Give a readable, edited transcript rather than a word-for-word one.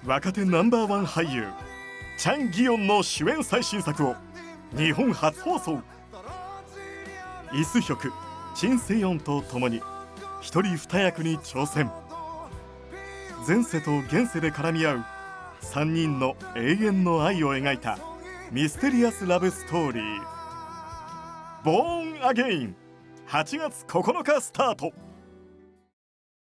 若手ナンバーワン俳優チャン・ギヨンの主演最新作を日本初放送。イ・スヒョク、チン・セヨンと共に一人二役に挑戦。前世と現世で絡み合う3人の永遠の愛を描いたミステリアスラブストーリー「ボーン・アゲイン」8月9日スタート。